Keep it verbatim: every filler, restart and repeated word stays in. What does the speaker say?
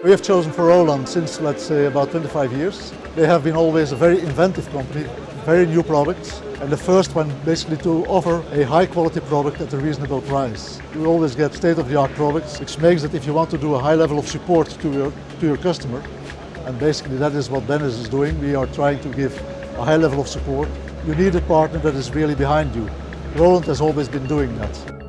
We have chosen for Roland since, let's say, about twenty-five years. They have been always a very inventive company, very new products, and the first one basically to offer a high quality product at a reasonable price. We always get state-of-the-art products, which makes that if you want to do a high level of support to your, to your customer, and basically that is what Dennis is doing, we are trying to give a high level of support. You need a partner that is really behind you. Roland has always been doing that.